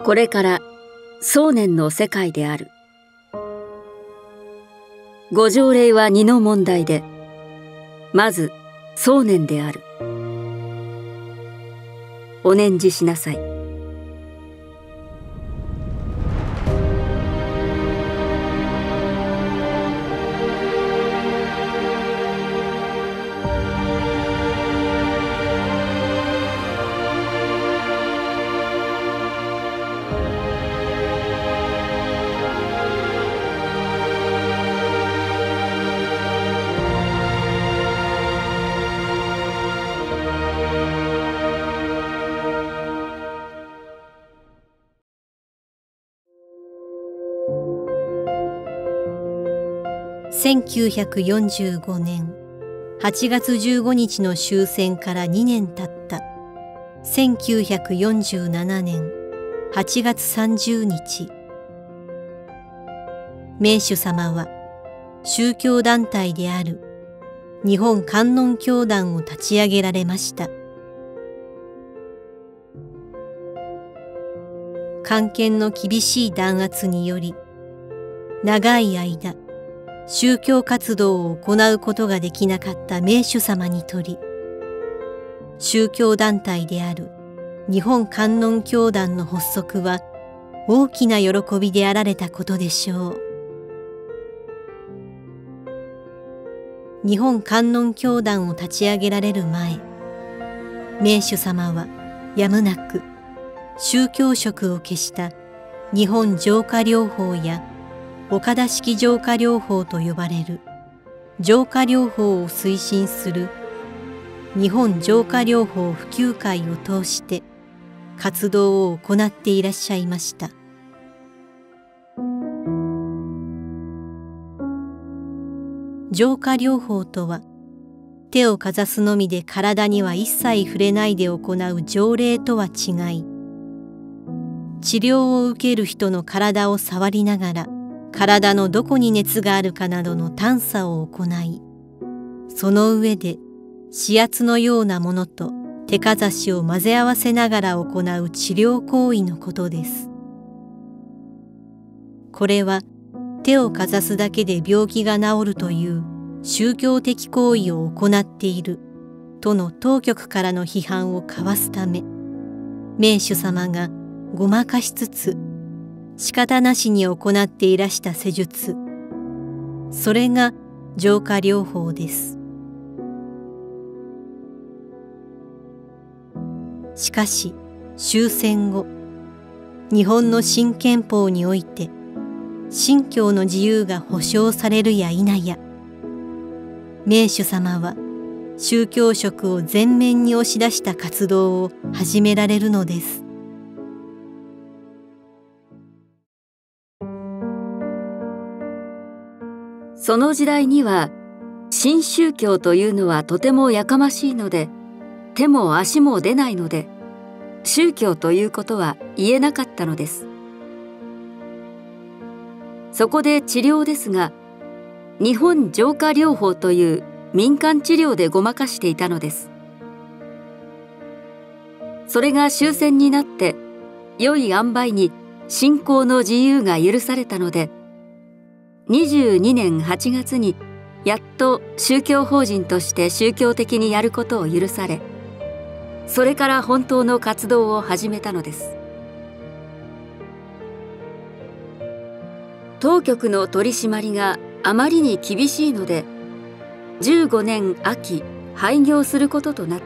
これから想念の世界である。ご条例は2の問題で、まず想念である。お念じしなさい。 1945年8月15日の終戦から2年経った1947年8月30日、名手様は宗教団体である日本観音教団を立ち上げられました。官憲の厳しい弾圧により、長い間宗教活動を行うことができなかった名手様にとり、宗教団体である日本観音教団の発足は大きな喜びであられたことでしょう。日本観音教団を立ち上げられる前、名手様はやむなく宗教色を消した日本浄化療法や岡田式浄化療法と呼ばれる浄化療法を推進する日本浄化療法普及会を通して活動を行っていらっしゃいました。浄化療法とは、手をかざすのみで体には一切触れないで行う条例とは違い、治療を受ける人の体を触りながら体のどこに熱があるかなどの探査を行い、その上で指圧のようなものと手かざしを混ぜ合わせながら行う治療行為のことです。これは手をかざすだけで病気が治るという宗教的行為を行っているとの当局からの批判をかわすため、名手様がごまかしつつ仕方なしに行っていらした施術、それが浄化療法です。しかし終戦後、日本の新憲法において信教の自由が保障されるや否や、名手様は宗教色を前面に押し出した活動を始められるのです。 その時代には、新宗教というのはとてもやかましいので、手も足も出ないので、宗教ということは言えなかったのです。そこで治療ですが、日本浄化療法という民間治療でごまかしていたのです。それが終戦になって、良い塩梅に信仰の自由が許されたので、22年8月にやっと宗教法人として宗教的にやることを許され、それから本当の活動を始めたのです。当局の取り締まりがあまりに厳しいので、15年秋廃業することとなった。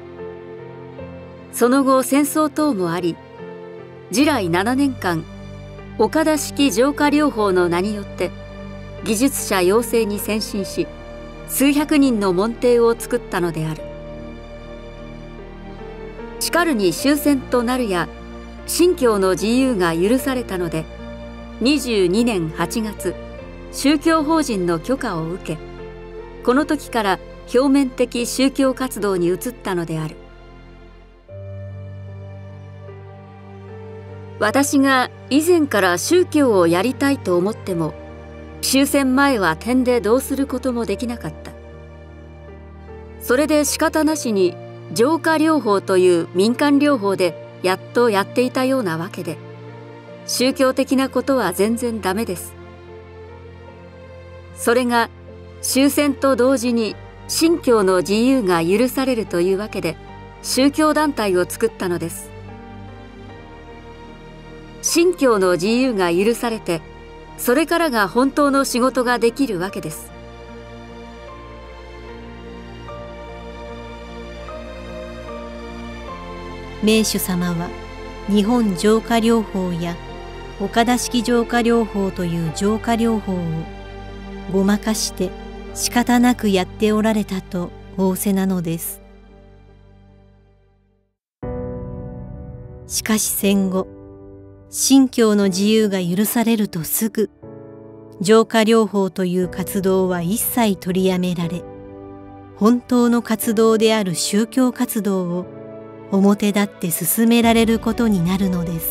その後戦争等もあり、次来7年間岡田式浄化療法の名によって技術者養成に先進し、数百人の門弟を作ったのである。しかるに終戦となるや、信教の自由が許されたので、22年8月宗教法人の許可を受け、この時から表面的宗教活動に移ったのである。私が以前から宗教をやりたいと思っても、終戦前は点でどうすることもできなかった。それで仕方なしに浄化療法という民間療法でやっとやっていたようなわけで、 宗教的なことは全然ダメです。それが終戦と同時に信教の自由が許されるというわけで宗教団体を作ったのです。信教の自由が許されて、それからが本当の仕事ができるわけです。 名手様は日本浄化療法や岡田式浄化療法という浄化療法をごまかして仕方なくやっておられたと仰せなのです。しかし戦後、信教の自由が許されるとすぐ、浄化療法という活動は一切取りやめられ、本当の活動である宗教活動を表立って進められることになるのです。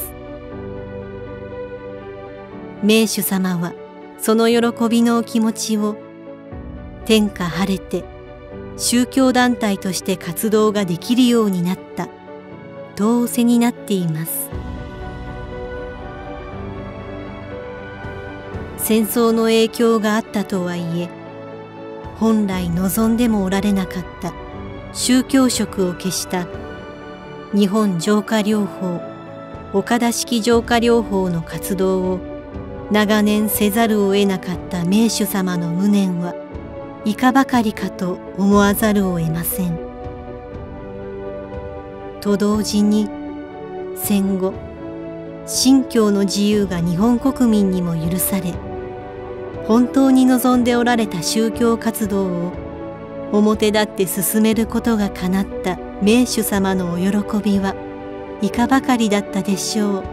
名手様はその喜びのお気持ちを、天下晴れて宗教団体として活動ができるようになったと仰せになっています。戦争の影響があったとはいえ、本来望んでもおられなかった宗教色を消した日本浄化療法、岡田式浄化療法の活動を長年せざるを得なかった名手様の無念はいかばかりかと思わざるを得ません。と同時に戦後、信教の自由が日本国民にも許され、本当に望んでおられた宗教活動を表立って進めることがかなった名手様のお喜びはいかばかりだったでしょう。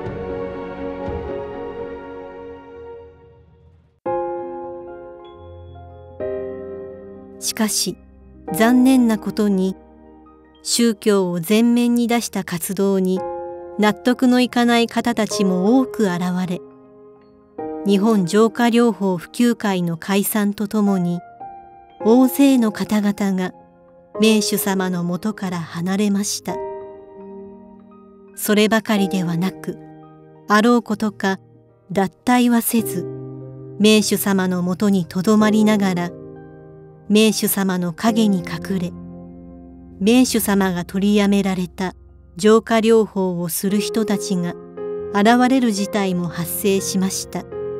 しかし残念なことに、宗教を前面に出した活動に納得のいかない方たちも多く現れ、日本浄化療法普及会の解散とともに、大勢の方々が名手様のもとから離れました。そればかりではなく、あろうことか脱退はせず、名手様のもとにとどまりながら、名手様の陰に隠れ、名手様が取りやめられた浄化療法をする人たちが現れる事態も発生しました。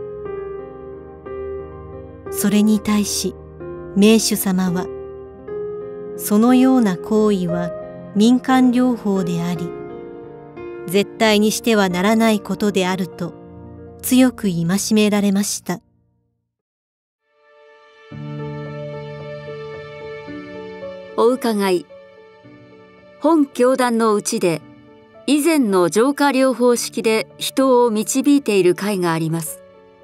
それに対し名手様は、そのような行為は民間療法であり、絶対にしてはならないことであると強く戒められました。 お伺い。本教団のうちで以前の浄化療法式で人を導いている会があります。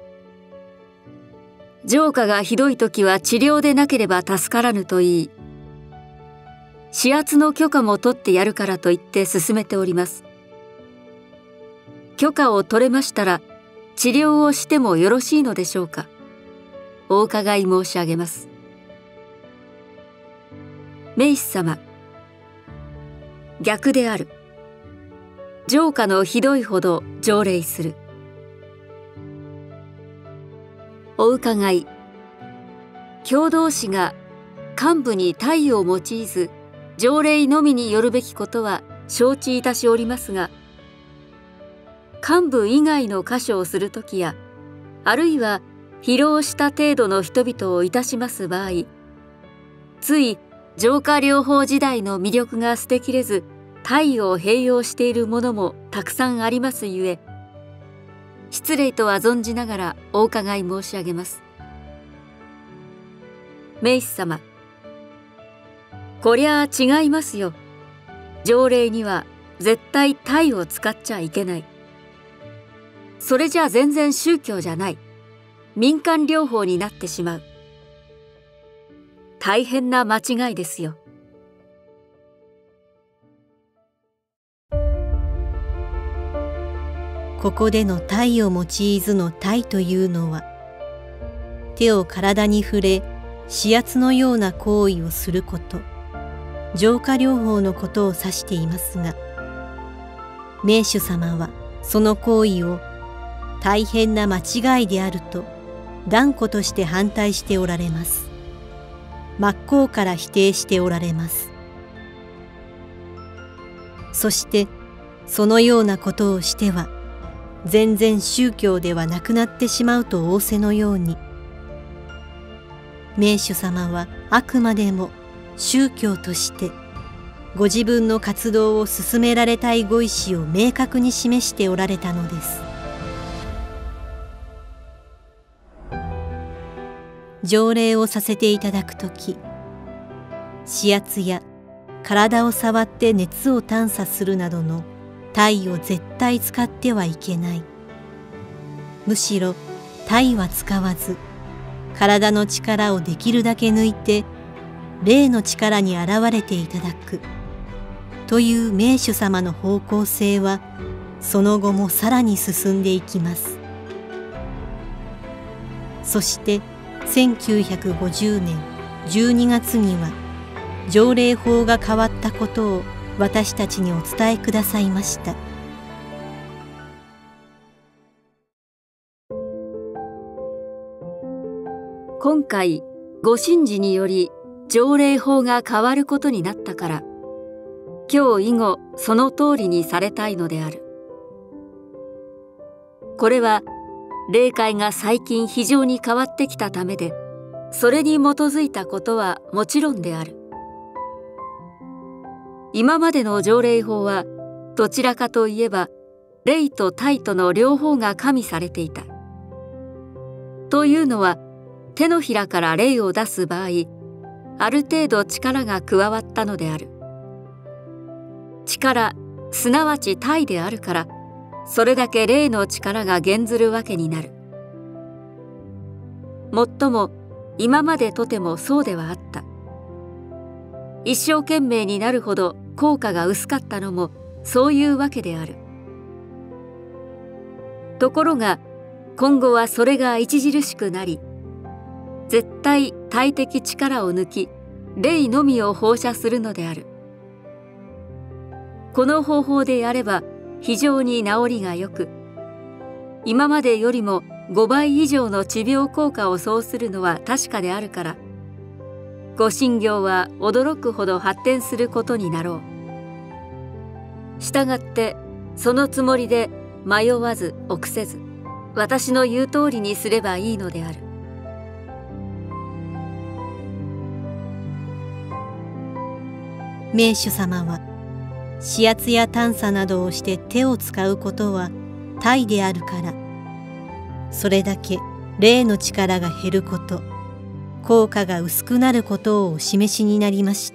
浄化がひどいときは治療でなければ助からぬと言い、指圧の許可も取ってやるからと言って進めております。許可を取れましたら治療をしてもよろしいのでしょうか。お伺い申し上げます。名士様、逆である。浄化のひどいほど条例する。お伺い。共同士が幹部に貸与を用いず条例のみによるべきことは承知いたしおりますが、幹部以外の箇所をするときや、あるいは疲労した程度の人々をいたします場合、つい浄化療法時代の魅力が捨てきれず貸与を併用しているものもたくさんありますゆえ、失礼とは存じながらお伺い申し上げます。名士様、こりゃあ違いますよ。条例には絶対貸を使っちゃいけない。それじゃ全然宗教じゃない。民間療法になってしまう。大変な間違いですよ。 ここでの貸を用いずの貸というのは、手を体に触れ指圧のような行為をすること、浄化療法のことを指していますが、名手様はその行為を大変な間違いであると断固として反対しておられます。真っ向から否定しておられます。そしてそのようなことをしては全然宗教ではなくなってしまうと仰せのように、名主様はあくまでも宗教としてご自分の活動を進められたいご意志を明確に示しておられたのです。条例をさせていただくとき、指圧や体を触って熱を探査するなどの体を絶対使ってはいけない。むしろ体は使わず、体の力をできるだけ抜いて霊の力に現れていただくという名主様の方向性はその後もさらに進んでいきます。そして1950年12月には条例法が変わったことを私たちにお伝えくださいました。 今回ご神事により条例法が変わることになったから、今日以後その通りにされたいのである。これは霊界が最近非常に変わってきたためで、それに基づいたことはもちろんである。今までの条例法はどちらかといえば霊と体との両方が加味されていた。というのは、手のひらから霊を出す場合、ある程度力が加わったのである。力、すなわち体であるから、それだけ霊の力が減ずるわけになる。もっとも今までとてもそうではあった。一生懸命になるほど効果が薄かったのもそういうわけである。ところが今後はそれが著しくなり、絶対体的力を抜き、霊のみを放射するのである。この方法でやれば非常に治りがよく、今までよりも5倍以上の治療効果をそうするのは確かであるから、ご神業は驚くほど発展することになろう。したがってそのつもりで迷わず臆せず、私の言う通りにすればいいのである。 名主様は指圧や探査などをして手を使うことは体であるから、それだけ霊の力が減ること、効果が薄くなることをお示しになりました。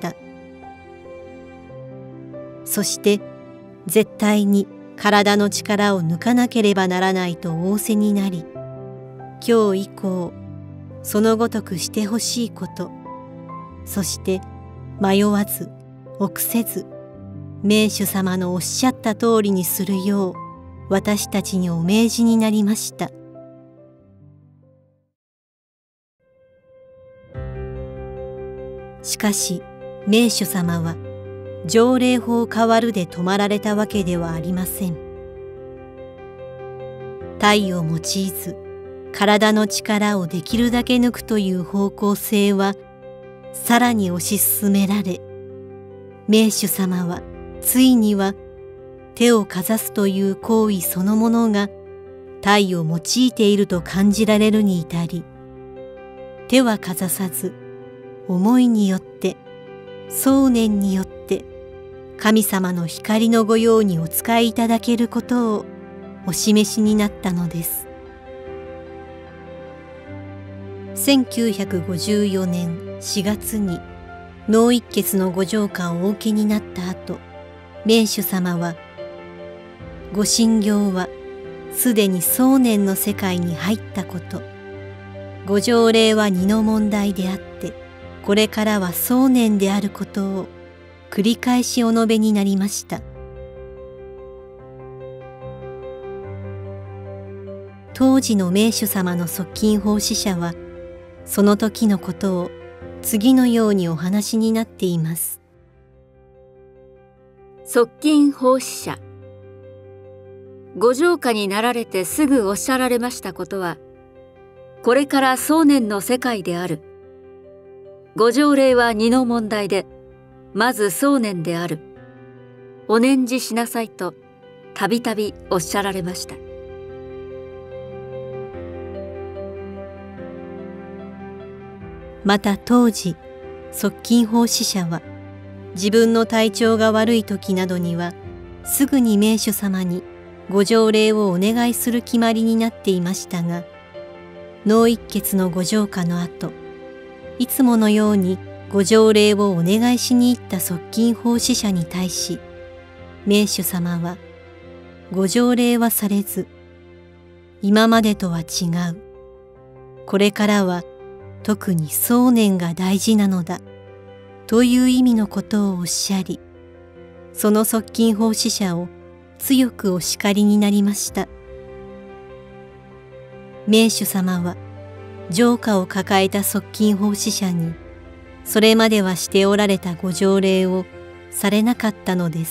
そして絶対に体の力を抜かなければならないと仰せになり、今日以降そのごとくしてほしいこと、そして迷わず臆せず名主様のおっしゃった通りにするよう私たちにお命じになりました。しかし名主様は条例法変わるで止まられたわけではありません。体を用いず体の力をできるだけ抜くという方向性はさらに推し進められ、名主様はついには手をかざすという行為そのものが体を用いていると感じられるに至り、手はかざさず思いによって想念によって神様の光の御用にお使いいただけることをお示しになったのです。1954年4月に脳一血のご浄化をお受けになった後、名主様はご神業はすでに想念の世界に入ったこと、ご条例は二の問題であってこれからは想念であることを繰り返しお述べになりました。当時の名主様の側近奉仕者はその時のことを次のようにお話になっています。 側近奉仕者。 ご城下になられてすぐおっしゃられましたことは、これから壮年の世界である。ご条例は二の問題で、まず壮年である。お念じしなさいと、たびたびおっしゃられました。 また当時、側近奉使者は、自分の体調が悪い時などには、すぐに名手様にご条例をお願いする決まりになっていましたが、脳一血のご城下の後、いつものようにご条例をお願いしに行った側近奉使者に対し、名手様は、ご条例はされず、今までとは違う。これからは特に壮年が大事なのだ。という意味のことをおっしゃり、その側近奉使者を強くお叱りになりました。名手様は、城下を抱えた側近奉使者に、それまではしておられたご条例をされなかったのです。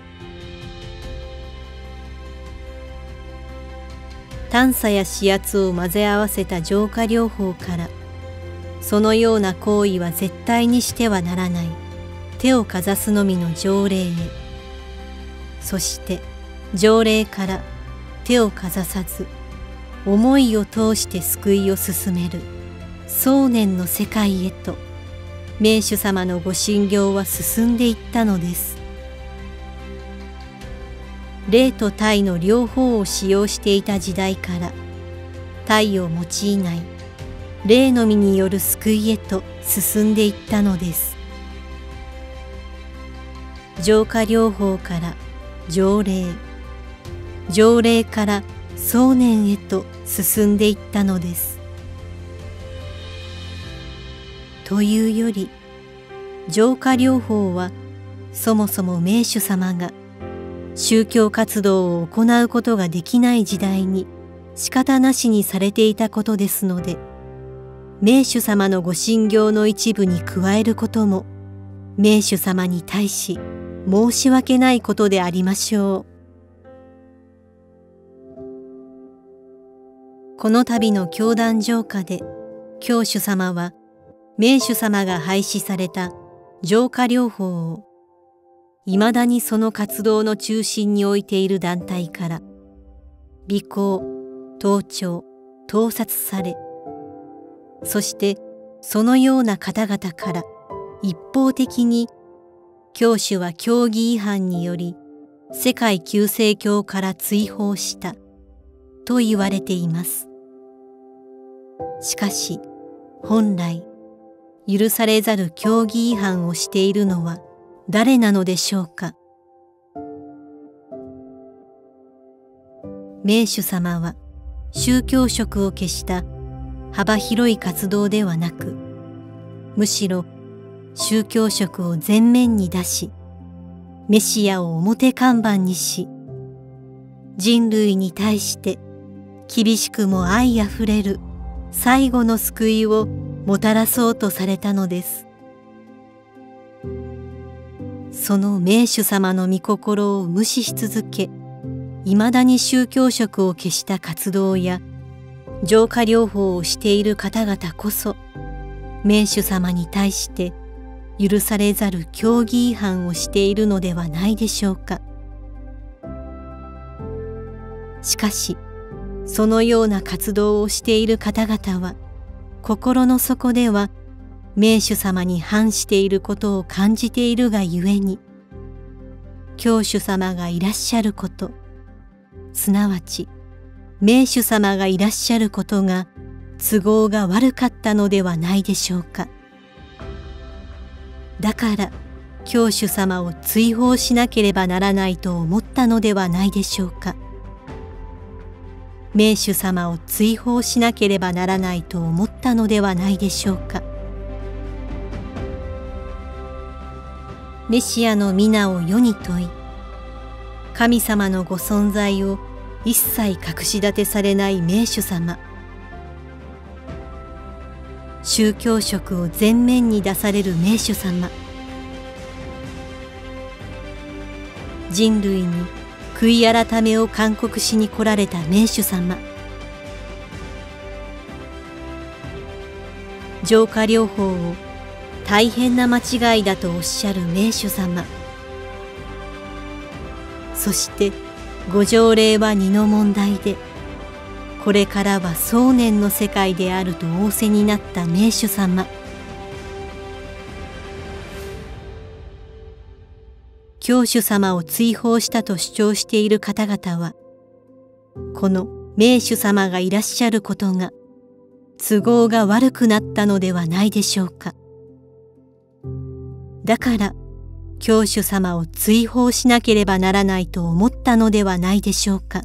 探査や指圧を混ぜ合わせた浄化療法から、そのような行為は絶対にしてはならない、手をかざすのみの条例へ。そして条例から手をかざさず、思いを通して救いを進める壮年の世界へと、名手様のご信行は進んでいったのです。霊と体の両方を使用していた時代から、体を用いない霊のみによる救いへと進んでいったのです。浄化療法から条例、条例から壮年へと進んでいったのです。というより、浄化療法はそもそも名手様が宗教活動を行うことができない時代に仕方なしにされていたことですので、名手様のご信行の一部に加えることも名手様に対し申し訳ないことでありましょう。この度の教団浄化で、教主様は名手様が廃止された浄化療法をいまだにその活動の中心に置いている団体から尾行、盗聴、盗撮され、そしてそのような方々から一方的に教主は教義違反により世界救世教から追放したと言われています。しかし本来許されざる教義違反をしているのは誰なのでしょうか。名手様は宗教色を消した幅広い活動ではなく、むしろ宗教色を前面に出し、メシアを表看板にし、人類に対して厳しくも愛あふれる最後の救いをもたらそうとされたのです。その名手様の御心を無視し続け、いまだに宗教色を消した活動や浄化療法をしている方々こそ、名手様に対して許されざる教義違反をしているのではないでしょうか。しかし、そのような活動をしている方々は、心の底では名手様に反していることを感じているがゆえに、教主様がいらっしゃること、すなわち名手様がいらっしゃることが都合が悪かったのではないでしょうか。だから教主様を追放しなければならないと思ったのではないでしょうか。名手様を追放しなければならないと思ったのではないでしょうか。メシアの皆を世に問い、神様のご存在を一切隠し立てされない名手様、宗教色を前面に出される名手様、人類に悔い改めを勧告しに来られた名主様。浄化療法を大変な間違いだとおっしゃる名主様。そしてご条例は2の問題で、これからは想念の世界であると仰せになった名主様。教主様を追放したと主張している方々は、この名主様がいらっしゃることが都合が悪くなったのではないでしょうか。だから教主様を追放しなければならないと思ったのではないでしょうか。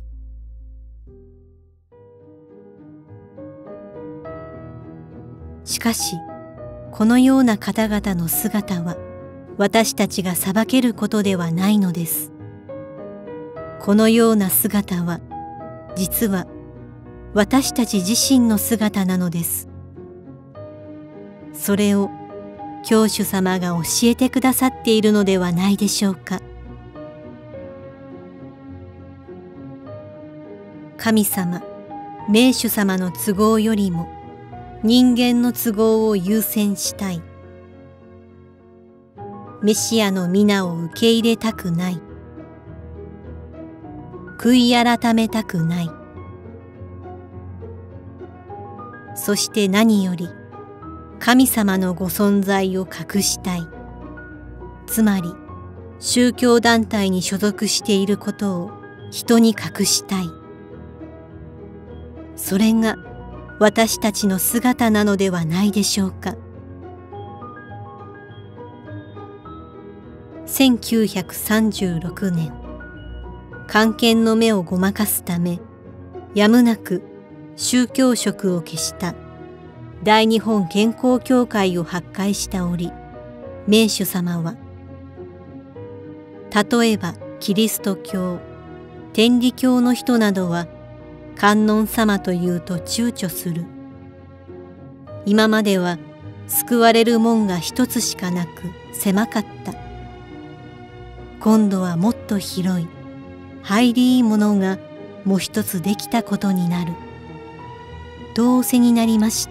しかしこのような方々の姿は私たちが裁けることではないのです。このような姿は実は私たち自身の姿なのです。それを教主様が教えてくださっているのではないでしょうか。神様、名主様の都合よりも人間の都合を優先したい。メシアの皆を受け入れたくない。悔い改めたくない。そして何より神様のご存在を隠したい。つまり宗教団体に所属していることを人に隠したい。それが私たちの姿なのではないでしょうか。1936年、官憲の目をごまかすため、やむなく宗教色を消した大日本健康協会を発会した折、名主様は、例えばキリスト教、天理教の人などは観音様というと躊躇する。今までは救われる門が一つしかなく狭かった。今度はもっと広い入りいいものがもう一つできたことになる。と仰せになりました。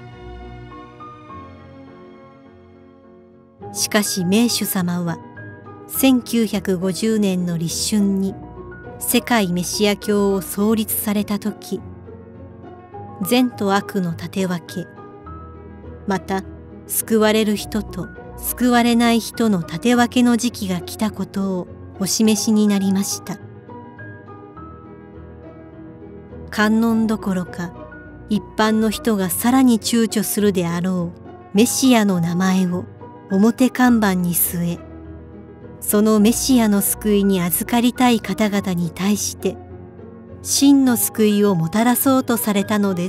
しかし名主様は1950年の立春に世界メシア教を創立された時、善と悪の立て分け、また救われる人と救われない人の立て分けの時期が来たことをお示しになりました。観音どころか一般の人がさらに躊躇するであろうメシアの名前を表看板に据え、そのメシアの救いに預かりたい方々に対して真の救いをもたらそうとされたのです。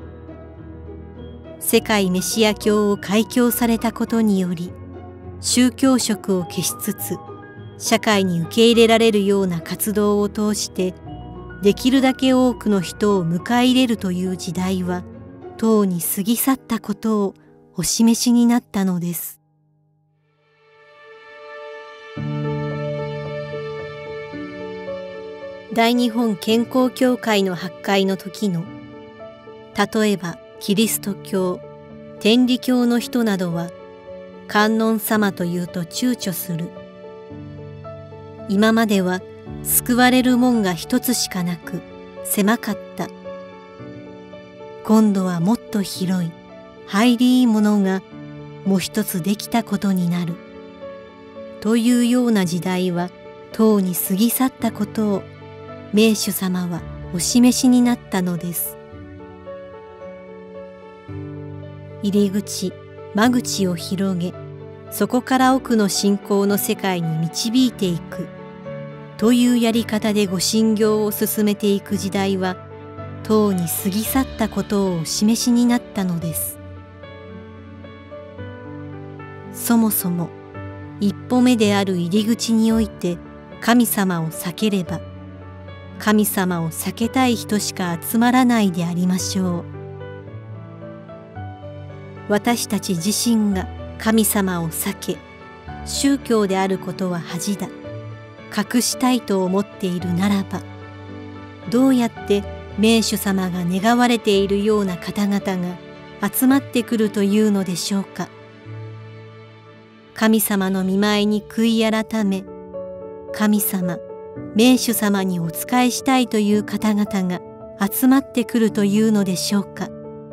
世界メシア教を開教されたことにより、宗教色を消しつつ社会に受け入れられるような活動を通してできるだけ多くの人を迎え入れるという時代はとうに過ぎ去ったことをお示しになったのです。大日本健康協会の発会の時の、例えばキリスト教、天理教の人などは観音様というと躊躇する。今までは救われる門が一つしかなく狭かった。今度はもっと広い入りいいものがもう一つできたことになる。というような時代はとうに過ぎ去ったことを名主様はお示しになったのです。入り口、間口を広げ、そこから奥の信仰の世界に導いていくというやり方でご信行を進めていく時代はとうに過ぎ去ったことをお示しになったのです。そもそも一歩目である入り口において神様を避ければ、神様を避けたい人しか集まらないでありましょう。私たち自身が神様を避け、宗教であることは恥だ。 隠したいと思っているならば、どうやって名主様が願われているような方々が集まってくるというのでしょうか。神様の御前に悔い改め、神様、名主様にお仕えしたいという方々が集まってくるというのでしょうか。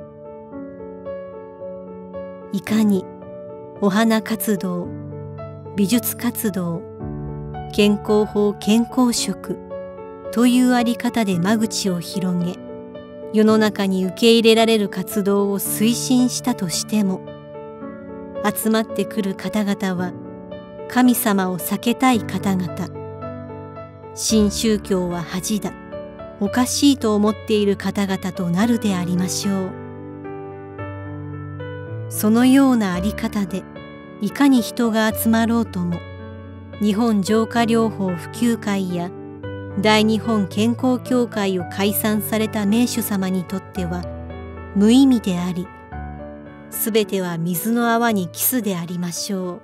いかにお花活動、美術活動、健康法健康食というあり方で間口を広げ、世の中に受け入れられる活動を推進したとしても、集まってくる方々は神様を避けたい方々、新宗教は恥だ、おかしいと思っている方々となるでありましょう。そのようなあり方でいかに人が集まろうとも、日本浄化療法普及会や大日本健康協会を解散された名主様にとっては無意味であり、すべては水の泡にキスでありましょう。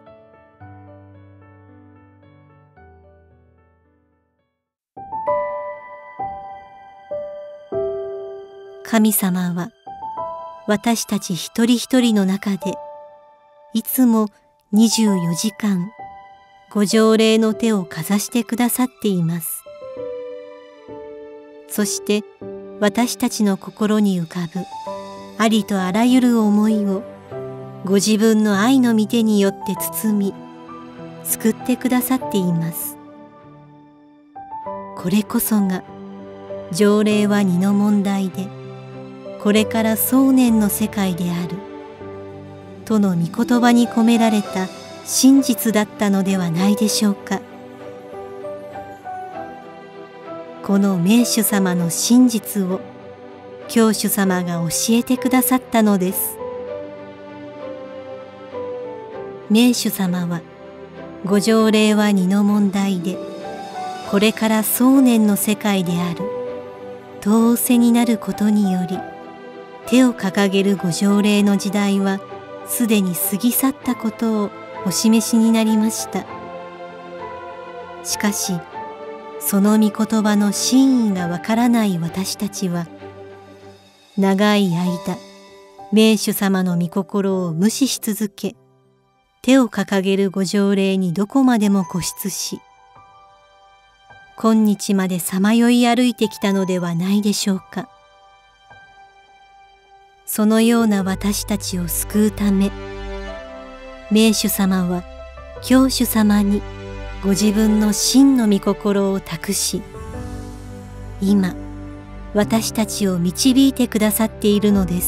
神様は私たち一人一人の中でいつも24時間ご条例の手をかざしてくださっています。そして私たちの心に浮かぶありとあらゆる思いをご自分の愛の御手によって包み救ってくださっています。これこそが条例は2の問題で、これから想念の世界であるとの御言葉に込められた真実だったのではないでしょうか。この名主様の真実を教主様が教えてくださったのです。名主様はご条例は2の問題で、これから想念の世界であると仰せになることにより、手を掲げるご条例の時代はすでに過ぎ去ったことをお示しになりました。しかしその御言葉の真意がわからない私たちは、長い間名主様の御心を無視し続け、手を掲げるご条例にどこまでも固執し、今日までさまよい歩いてきたのではないでしょうか。そのような私たちを救うため、名主様は教主様にご自分の真の御心を託し、今私たちを導いてくださっているのです。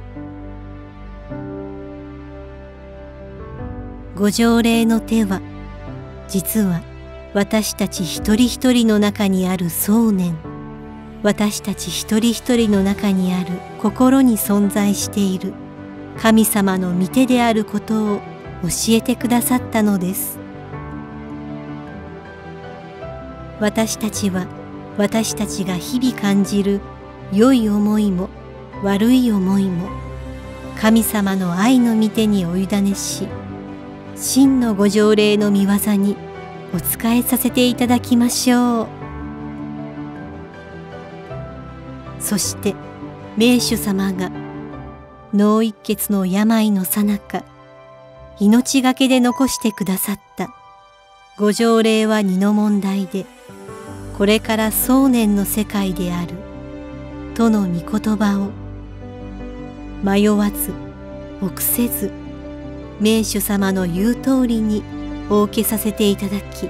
ご条例の手は実は私たち一人一人の中にある想念、私たち一人一人の中にある心に存在している神様の御手であることを教えてくださったのです。私たちは私たちが日々感じる良い思いも悪い思いも神様の愛の御手にお委ねし、真のご条例の御業にお仕えさせていただきましょう。そして名主様が脳一血の病のさなか、命がけで残してくださったご条例は2の問題で、これから想念の世界であるとの御言葉を迷わず臆せず、名主様の言う通りにお受けさせていただき、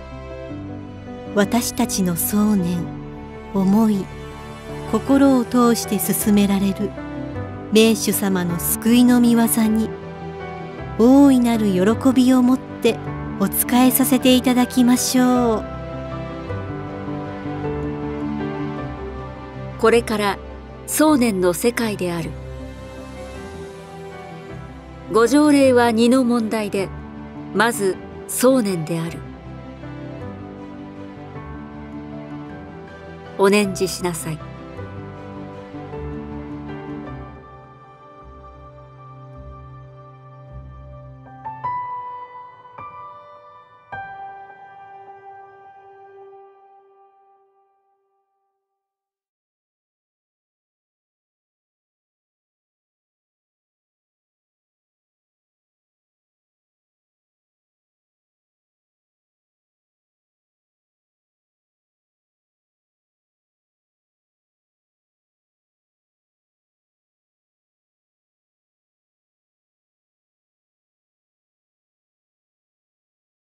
私たちの想念、思い、心を通して進められる名主様の救いの御業に大いなる喜びをもってお仕えさせていただきましょう。 これから想念の世界である。ご条例は2の問題で、まず想念である。お念じしなさい。